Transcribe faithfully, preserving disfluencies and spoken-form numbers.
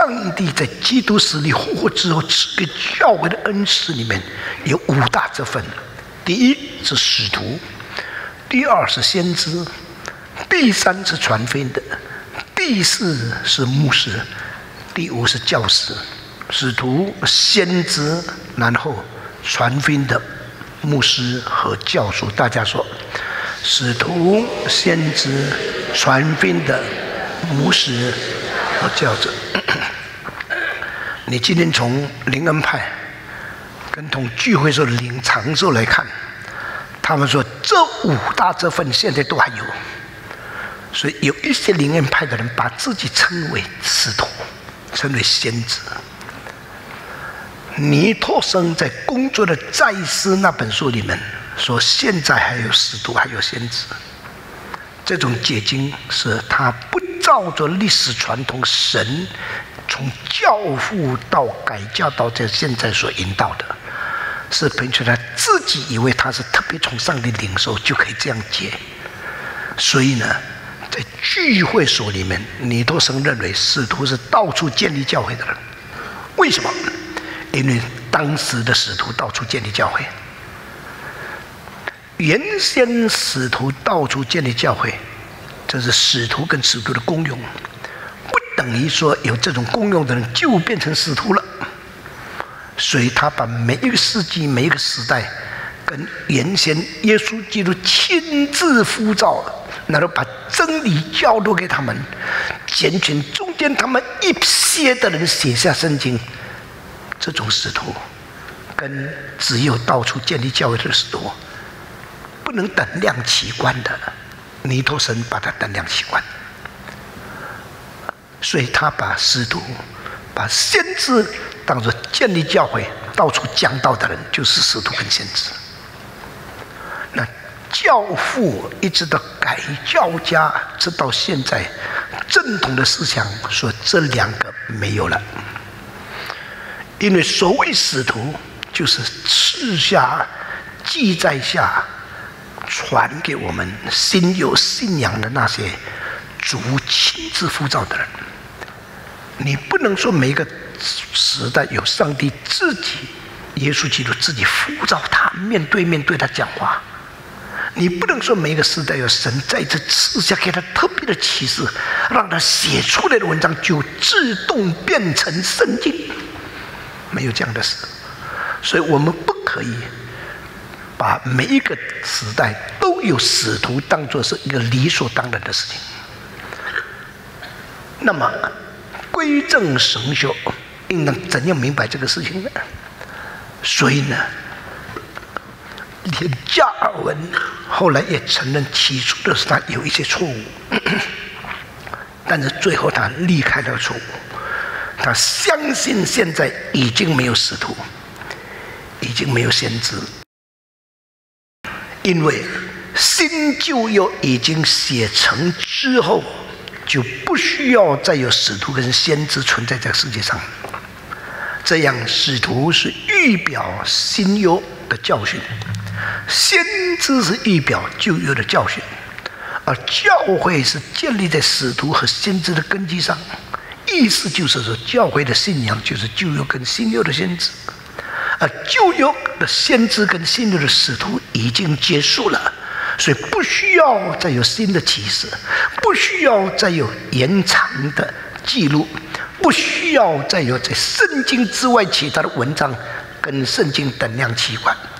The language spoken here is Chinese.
上帝在基督死里复活之后赐给教会的恩赐里面有五大之分：第一是使徒，第二是先知，第三是传福音的，第四是牧师，第五是教师。使徒、先知，然后传福音的牧师和教书。大家说，使徒、先知、传福音的牧师和教者。你今天从灵恩派跟同聚会时候的灵长寿来看，他们说这五大这份现在都还有。所以有一些灵恩派的人把自己称为使徒，称为先知。尼托生在《工作的再思》那本书里面说，现在还有使徒，还有先知。这种解经是他不照着历史传统，神从教父到改教到这现在所引导的，是凭着他自己以为他是特别从上帝领受就可以这样解。所以呢，在聚会所里面，尼托生认为使徒是到处建立教会的人。为什么？因为当时的使徒到处建立教会，原先使徒到处建立教会，这是使徒跟使徒的功用，不等于说有这种功用的人就变成使徒了。所以他把每一个世纪、每一个时代，跟原先耶稣基督亲自呼召，然后把真理教导给他们，拣选中间他们一些的人写下圣经。这种使徒跟只有到处建立教会的使徒不能等量齐观的，尼托生把它等量齐观，所以他把使徒、把先知当作建立教会、到处讲道的人，就是使徒跟先知。那教父一直到改教家，直到现在，正统的思想说这两个没有了。因为所谓使徒，就是赐下、记载下、传给我们心有信仰的那些主亲自呼召的人。你不能说每一个时代有上帝自己、耶稣基督自己呼召他，面对面对他讲话。你不能说每一个时代有神在这赐下给他特别的启示，让他写出来的文章就自动变成圣经。没有这样的事，所以我们不可以把每一个时代都有使徒当作是一个理所当然的事情。那么归正神学应当怎样明白这个事情呢？所以呢，连加尔文后来也承认起初的是他有一些错误，但是最后他离开了错误。他相信现在已经没有使徒，已经没有先知，因为新旧约已经写成之后，就不需要再有使徒跟先知存在这个世界上。这样，使徒是预表新约的教训，先知是预表旧约的教训，而教会是建立在使徒和先知的根基上。意思就是说，教会的信仰就是旧约跟新约的先知，而旧约的先知跟新约的使徒已经结束了，所以不需要再有新的启示，不需要再有延长的记录，不需要再有在圣经之外其他的文章跟圣经等量齐观。